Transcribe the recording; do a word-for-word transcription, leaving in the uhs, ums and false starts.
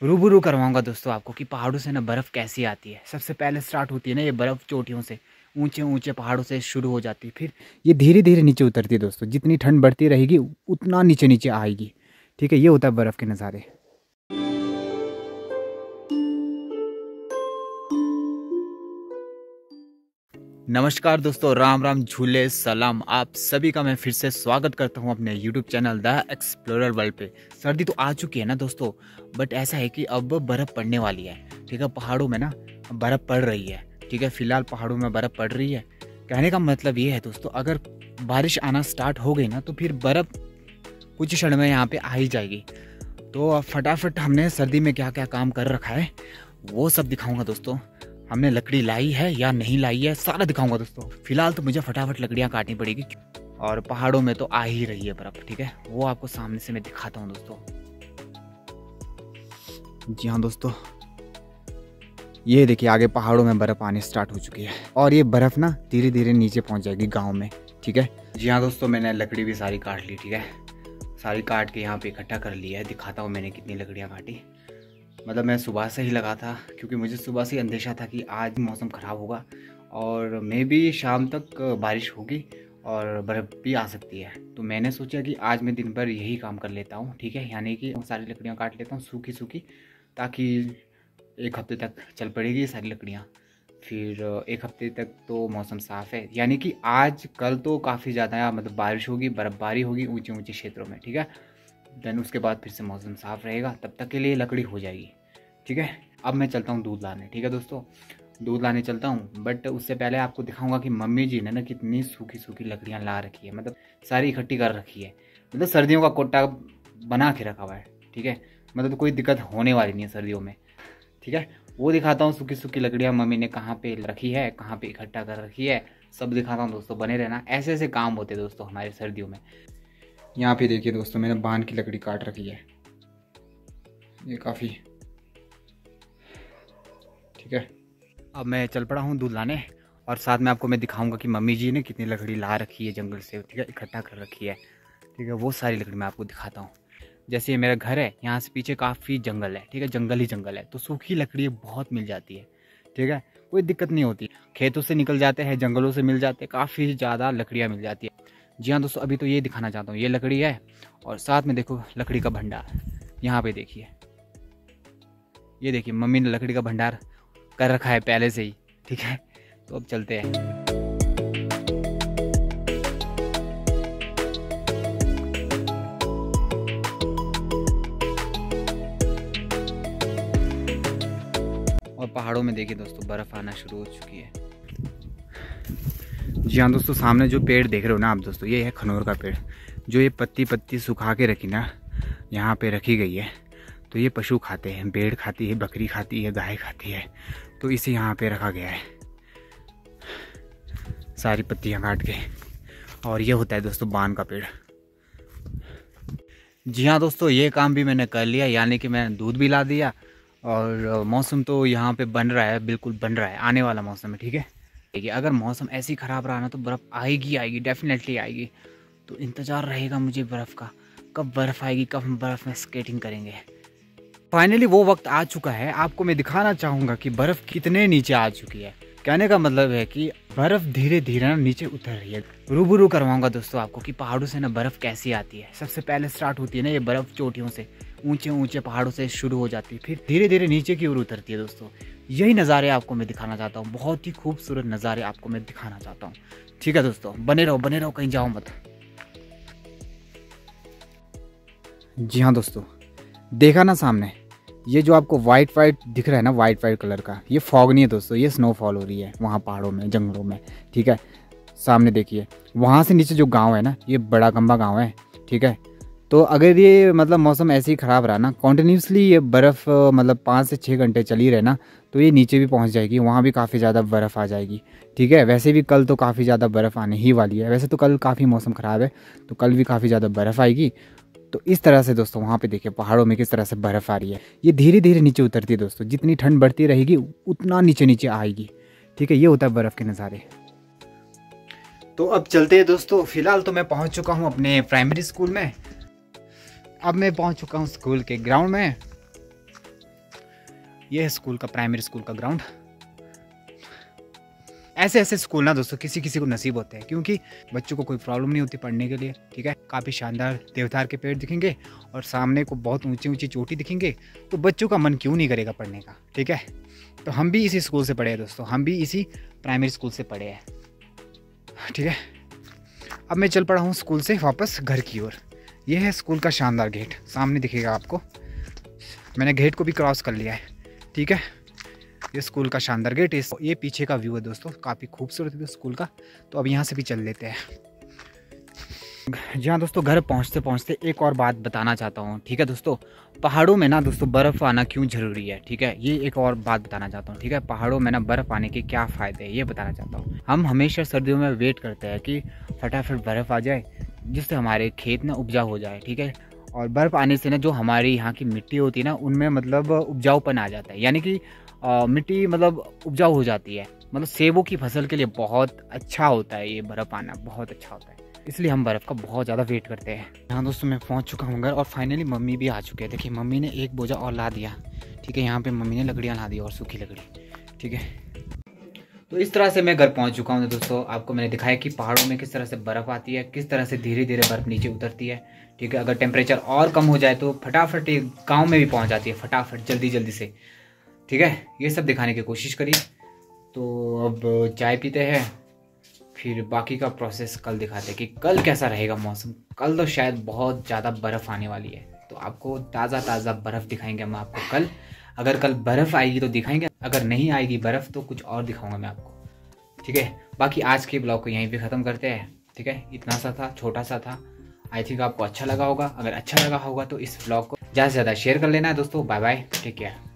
रूबरू करवाऊंगा दोस्तों आपको कि पहाड़ों से ना बर्फ़ कैसी आती है। सबसे पहले स्टार्ट होती है ना ये बर्फ़ चोटियों से, ऊंचे ऊंचे पहाड़ों से शुरू हो जाती है, फिर ये धीरे धीरे नीचे उतरती है दोस्तों। जितनी ठंड बढ़ती रहेगी उतना नीचे नीचे आएगी। ठीक है, ये होता है बर्फ़ के नज़ारे। नमस्कार दोस्तों, राम राम झूले सलाम। आप सभी का मैं फिर से स्वागत करता हूं अपने YouTube channel the explorer world पे। सर्दी तो आ चुकी है ना दोस्तों, बट ऐसा है कि अब बर्फ़ पड़ने वाली है। ठीक है, पहाड़ों में ना बर्फ़ पड़ रही है। ठीक है, फिलहाल पहाड़ों में बर्फ़ पड़ रही है। कहने का मतलब ये है दोस्तों, अगर बारिश आना स्टार्ट हो गई ना तो फिर बर्फ़ कुछ क्षण में यहाँ पे आ ही जाएगी। तो फटाफट हमने सर्दी में क्या क्या काम कर रखा है वो सब दिखाऊंगा दोस्तों। हमने लकड़ी लाई है या नहीं लाई है सारा दिखाऊंगा दोस्तों। फिलहाल तो मुझे फटाफट लकड़ियाँ काटनी पड़ेगी और पहाड़ों में तो आ ही रही है बर्फ़। ठीक है, वो आपको सामने से मैं दिखाता हूँ दोस्तों। जी हाँ दोस्तों, ये देखिए आगे पहाड़ों में बर्फ़ आने स्टार्ट हो चुकी है और ये बर्फ़ ना धीरे धीरे नीचे पहुँच जाएगी गाँव में। ठीक है, जी हाँ दोस्तों, मैंने लकड़ी भी सारी काट ली। ठीक है, सारी काट के यहाँ पे इकट्ठा कर लिया है। दिखाता हूँ मैंने कितनी लकड़ियाँ काटी। मतलब मैं सुबह से ही लगा था क्योंकि मुझे सुबह से ही अंदेशा था कि आज मौसम ख़राब होगा और मे भी शाम तक बारिश होगी और बर्फ़ भी आ सकती है। तो मैंने सोचा कि आज मैं दिन भर यही काम कर लेता हूँ। ठीक है, यानी कि सारी लकड़ियाँ काट लेता हूँ सूखी सूखी, ताकि एक हफ्ते तक चल पड़ेगी सारी लकड़ियाँ। फिर एक हफ्ते तक तो मौसम साफ़ है, यानी कि आज कल तो काफ़ी ज़्यादा मतलब बारिश होगी, बर्फ़बारी होगी ऊंचे ऊंचे क्षेत्रों में। ठीक है, देन उसके बाद फिर से मौसम साफ़ रहेगा, तब तक के लिए लकड़ी हो जाएगी। ठीक है, अब मैं चलता हूँ दूध लाने। ठीक है दोस्तों, दूध लाने चलता हूँ, बट उससे पहले आपको दिखाऊंगा कि मम्मी जी ने ना कितनी सूखी सूखी लकड़ियाँ ला रखी है। मतलब सारी इकट्ठी कर रखी है, मतलब सर्दियों का कोटा बना के रखा हुआ है। ठीक है, मतलब कोई दिक्कत होने वाली नहीं है सर्दियों में। ठीक है, वो दिखाता हूँ सूखी सूखी लकड़ियाँ मम्मी ने कहाँ पे रखी है, कहाँ पे इकट्ठा कर रखी है, सब दिखाता हूँ दोस्तों। बने रहना, ऐसे ऐसे काम होते हैं दोस्तों हमारे सर्दियों में। यहाँ पे देखिए दोस्तों, मैंने बांध की लकड़ी काट रखी है, ये काफ़ी। ठीक है, अब मैं चल पड़ा हूँ दूध लाने और साथ में आपको मैं दिखाऊंगा कि मम्मी जी ने कितनी लकड़ी ला रखी है जंगल से। ठीक है, इकट्ठा कर रखी है। ठीक है, वो सारी लकड़ी मैं आपको दिखाता हूँ। जैसे ये मेरा घर है, यहाँ से पीछे काफ़ी जंगल है। ठीक है, जंगल ही जंगल है, तो सूखी लकड़ी बहुत मिल जाती है। ठीक है, कोई दिक्कत नहीं होती। खेतों से निकल जाते हैं, जंगलों से मिल जाते हैं, काफ़ी ज़्यादा लकड़ियाँ मिल जाती है। जी हाँ दोस्तों, अभी तो ये दिखाना चाहता हूँ, ये लकड़ी है और साथ में देखो लकड़ी का भंडार। यहाँ पे देखिए, ये देखिए मम्मी ने लकड़ी का भंडार कर रखा है पहले से ही। ठीक है, तो अब चलते हैं। और पहाड़ों में देखिए दोस्तों बर्फ़ आना शुरू हो चुकी है। जी हाँ दोस्तों, सामने जो पेड़ देख रहे हो ना आप दोस्तों, ये है खनौर का पेड़। जो ये पत्ती पत्ती सुखा के रखी ना, यहाँ पे रखी गई है, तो ये पशु खाते हैं। भेड़ खाती है, बकरी खाती है, गाय खाती है, तो इसे यहाँ पे रखा गया है सारी पत्तियाँ काट के। और ये होता है दोस्तों बान का पेड़। जी हाँ दोस्तों, ये काम भी मैंने कर लिया, यानी कि मैंने दूध भी ला दिया और मौसम तो यहाँ पे बन रहा है, बिल्कुल बन रहा है, आने वाला मौसम है। ठीक है, देखिए अगर मौसम ऐसे ही ख़राब रहा ना तो बर्फ़ आएगी आएगी, डेफिनेटली आएगी। तो इंतज़ार रहेगा मुझे बर्फ़ का, कब बर्फ़ आएगी, कब हम बर्फ़ में स्केटिंग करेंगे। फाइनली वो वक्त आ चुका है, आपको मैं दिखाना चाहूँगा कि बर्फ़ कितने नीचे आ चुकी है। कहने का मतलब है कि बर्फ़ धीरे धीरे ना नीचे उतर रही है। रूबरू करवाऊंगा दोस्तों आपको कि पहाड़ों से ना बर्फ़ कैसी आती है। सबसे पहले स्टार्ट होती है ना ये बर्फ़ चोटियों से, ऊंचे ऊंचे पहाड़ों से शुरू हो जाती है, फिर धीरे धीरे नीचे की ओर उतरती है दोस्तों। यही नज़ारे आपको मैं दिखाना चाहता हूँ, बहुत ही खूबसूरत नज़ारे आपको मैं दिखाना चाहता हूँ। ठीक है दोस्तों, बने रहो बने रहो, कहीं जाओ मत। जी हाँ दोस्तों, देखा ना सामने, ये जो आपको वाइट वाइट दिख रहा है ना, वाइट वाइट कलर का, ये फॉग नहीं है दोस्तों, ये स्नोफॉल हो रही है वहाँ पहाड़ों में, जंगलों में। ठीक है, सामने देखिए, वहाँ से नीचे जो गांव है ना, ये बड़ा गंबा गांव है। ठीक है, तो अगर ये मतलब मौसम ऐसे ही ख़राब रहा ना, कॉन्टीन्यूसली ये बर्फ़ मतलब पाँच से छः घंटे चली रहे ना, तो ये नीचे भी पहुँच जाएगी, वहाँ भी काफ़ी ज़्यादा बर्फ़ आ जाएगी। ठीक है, वैसे भी कल तो काफ़ी ज़्यादा बर्फ़ आने ही वाली है। वैसे तो कल काफ़ी मौसम ख़राब है, तो कल भी काफ़ी ज़्यादा बर्फ़ आएगी। तो इस तरह से दोस्तों वहाँ पे देखिए पहाड़ों में किस तरह से बर्फ़ आ रही है। ये धीरे धीरे नीचे उतरती है दोस्तों। जितनी ठंड बढ़ती रहेगी उतना नीचे नीचे आएगी। ठीक है, ये होता है बर्फ़ के नज़ारे। तो अब चलते हैं दोस्तों। फिलहाल तो मैं पहुँच चुका हूँ अपने प्राइमरी स्कूल में। अब मैं पहुँच चुका हूँ स्कूल के ग्राउंड में ये है स्कूल का, प्राइमरी स्कूल का ग्राउंड। ऐसे ऐसे स्कूल ना दोस्तों किसी किसी को नसीब होते हैं, क्योंकि बच्चों को कोई प्रॉब्लम नहीं होती पढ़ने के लिए, ठीक है। काफ़ी शानदार देवदार के पेड़ दिखेंगे और सामने को बहुत ऊंची ऊंची चोटी दिखेंगे, तो बच्चों का मन क्यों नहीं करेगा पढ़ने का, ठीक है। तो हम भी इसी स्कूल से पढ़े हैं दोस्तों, हम भी इसी प्राइमरी स्कूल से पढ़े हैं, ठीक है। अब मैं चल पड़ा हूँ स्कूल से वापस घर की ओर। ये है स्कूल का शानदार गेट, सामने दिखेगा आपको। मैंने गेट को भी क्रॉस कर लिया है, ठीक है। ये स्कूल का शानदार गेट, इस ये पीछे का व्यू है दोस्तों, काफ़ी खूबसूरत है स्कूल का। तो अब यहाँ से भी चल लेते हैं। जी हाँ दोस्तों, घर पहुँचते पहुँचते एक और बात बताना चाहता हूँ, ठीक है दोस्तों। पहाड़ों में ना दोस्तों बर्फ़ आना क्यों ज़रूरी है, ठीक है। ये एक और बात बताना चाहता हूँ, ठीक है। पहाड़ों में ना बर्फ़ आने के क्या फ़ायदे हैं ये बताना चाहता हूँ। हम हमेशा सर्दियों में वेट करते हैं कि फटाफट बर्फ़ आ जाए, जिससे हमारे खेत ना उपजाऊ हो जाए, ठीक है। और बर्फ़ आने से ना जो हमारी यहाँ की मिट्टी होती है ना, उनमें मतलब उपजाऊपन आ जाता है, यानी कि आ, मिट्टी मतलब उपजाऊ हो जाती है। मतलब सेबों की फसल के लिए बहुत अच्छा होता है ये बर्फ़ आना, बहुत अच्छा होता है। इसलिए हम बर्फ़ का बहुत ज़्यादा वेट करते हैं। यहाँ दोस्तों मैं पहुँच चुका हूँ घर, और फाइनली मम्मी भी आ चुके हैं। देखिए मम्मी ने एक बोझा और ला दिया, ठीक है। यहाँ पे मम्मी ने लकड़ियाँ ला दी और सूखी लकड़ी, ठीक है। तो इस तरह से मैं घर पहुँच चुका हूँ दोस्तों। आपको मैंने दिखाया कि पहाड़ों में किस तरह से बर्फ़ आती है, किस तरह से धीरे धीरे बर्फ़ नीचे उतरती है, ठीक है। अगर टेम्परेचर और कम हो जाए तो फटाफट गाँव में भी पहुँच जाती है, फटाफट जल्दी जल्दी से, ठीक है। ये सब दिखाने की कोशिश करी। तो अब चाय पीते हैं, फिर बाकी का प्रोसेस कल दिखाते हैं कि कल कैसा रहेगा मौसम। कल तो शायद बहुत ज़्यादा बर्फ़ आने वाली है, तो आपको ताज़ा ताज़ा बर्फ़ दिखाएंगे हम आपको कल। अगर कल बर्फ़ आएगी तो दिखाएंगे, अगर नहीं आएगी बर्फ़ तो कुछ और दिखाऊंगा मैं आपको, ठीक है। बाकी आज के ब्लॉग को यहीं पे ख़त्म करते हैं, ठीक है। इतना सा था, छोटा सा था। आई थिंक आपको अच्छा लगा होगा। अगर अच्छा लगा होगा तो इस ब्लॉग को ज़्यादा से ज़्यादा शेयर कर लेना है दोस्तों। Bye bye, take care.